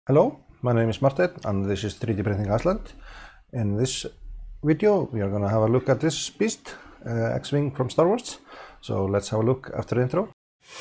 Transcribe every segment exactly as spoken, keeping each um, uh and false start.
Hello, my name is Martin and this is three D Printing Iceland. In this video we are going to have a look at this beast, uh, X-Wing from Star Wars. So let's have a look after the intro.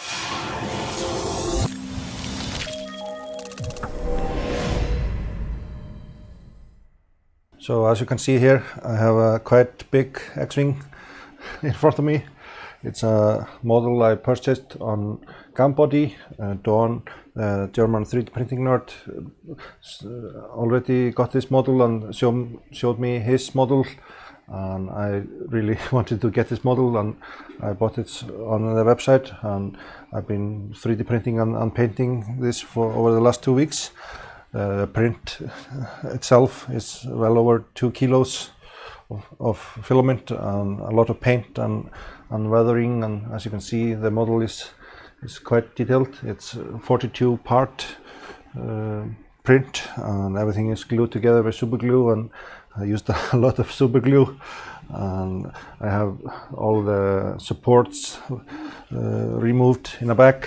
So as you can see here, I have a quite big X-Wing in front of me. It's a model I purchased on Gambody. Uh, Dawn, the German three D printing nerd, uh, already got this model and show, showed me his model, and I really wanted to get this model, and I bought it on the website, and I've been three D printing and, and painting this for over the last two weeks. The uh, print itself is well over two kilos of, of filament and a lot of paint and, and weathering, and as you can see the model is is quite detailed. It's forty-two part uh, print and everything is glued together with super glue, and I used a lot of super glue, and I have all the supports uh, removed in the back.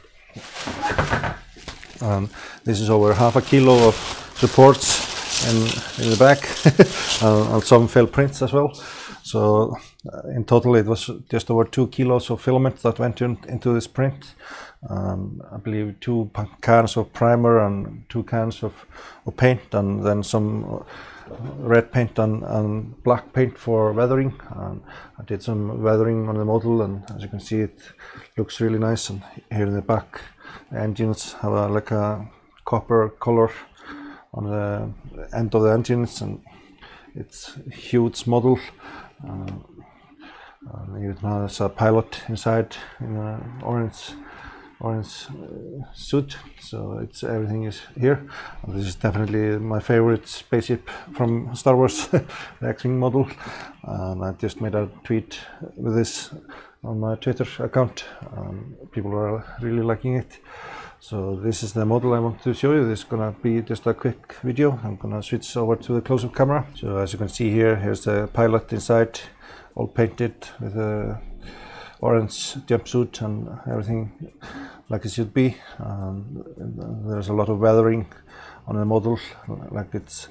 And this is over half a kilo of supports in, in the back and, and some felt prints as well. So uh, in total it was just over two kilos of filament that went in, into this print. Um, I believe two cans of primer and two cans of, of paint, and then some red paint and, and black paint for weathering. And I did some weathering on the model, and as you can see it looks really nice. And here in the back the engines have a, like a copper color on the end of the engines, and it's a huge model. Uh, and even has a pilot inside in an orange orange uh, suit, so it's everything is here. And this is definitely my favorite spaceship from Star Wars, the X-Wing model, and I just made a tweet with this on my Twitter account, and people are really liking it. So this is the model I want to show you. This is gonna be just a quick video. I'm gonna switch over to the close-up camera. So as you can see here, here's the pilot inside, all painted with a orange jumpsuit and everything like it should be. Um, there's a lot of weathering on the model, like it's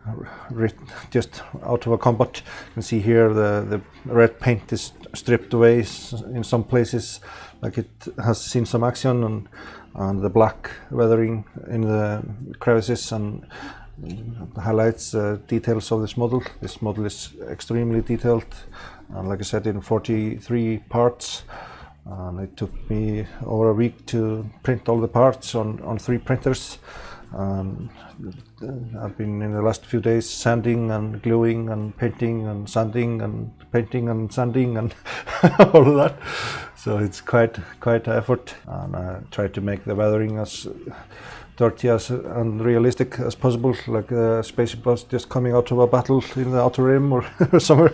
just out of a combat. You can see here the, the red paint is stripped away in some places, like it has seen some action, and, and the black weathering in the crevices and highlights the uh, details of this model. This model is extremely detailed, and like I said, in forty-three parts, and it took me over a week to print all the parts on, on three printers. Um, I've been in the last few days sanding and gluing and painting and sanding and painting and sanding and all of that. So it's quite quite an effort, and I try to make the weathering as dirty as and realistic as possible, like a spaceship was just coming out of a battle in the Outer Rim or somewhere.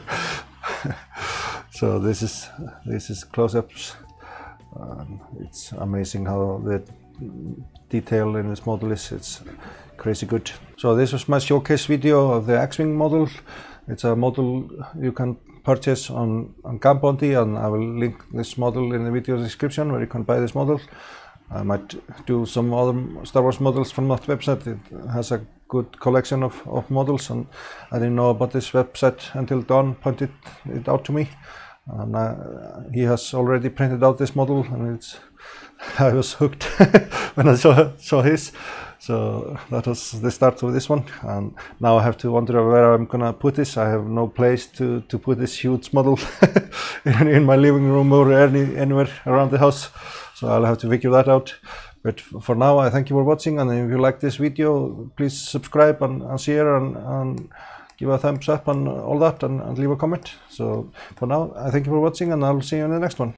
So this is this is close-ups. Um, it's amazing how the detail in this model is. It's crazy good. So this was my showcase video of the X-Wing model. It's a model you can purchase on, on Gambody, and I will link this model in the video description where you can buy this model. I might do some other Star Wars models from that website. It has a good collection of, of models, and I didn't know about this website until Don pointed it out to me. And I, he has already printed out this model, and it's I was hooked when I saw, saw his. So that was the start of this one, and now I have to wonder where I'm gonna put this. I have no place to, to put this huge model in, in my living room or any, anywhere around the house, so I'll have to figure that out. But for now, I thank you for watching, and if you like this video, please subscribe and, and share and, and give a thumbs up and all that, and, and leave a comment. So for now, I thank you for watching, and I'll see you in the next one.